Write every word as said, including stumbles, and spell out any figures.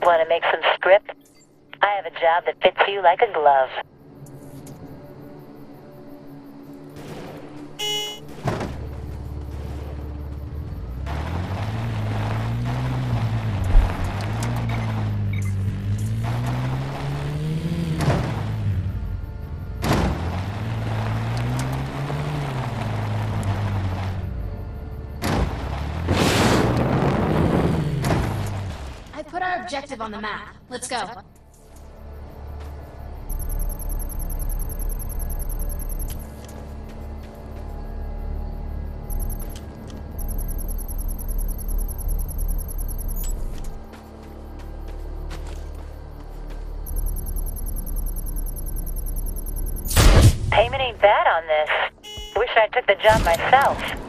Want to make some script? I have a job that fits you like a glove. I put our objective on the map. Let's go. Payment ain't bad on this. Wish I took the job myself.